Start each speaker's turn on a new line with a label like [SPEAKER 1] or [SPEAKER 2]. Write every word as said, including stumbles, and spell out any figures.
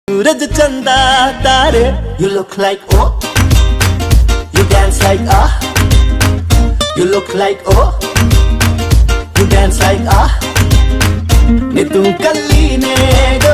[SPEAKER 1] Suraj Chanda Taare, you look like oh, you dance like ah, you look like oh, you dance like ah, ne tu kalli ne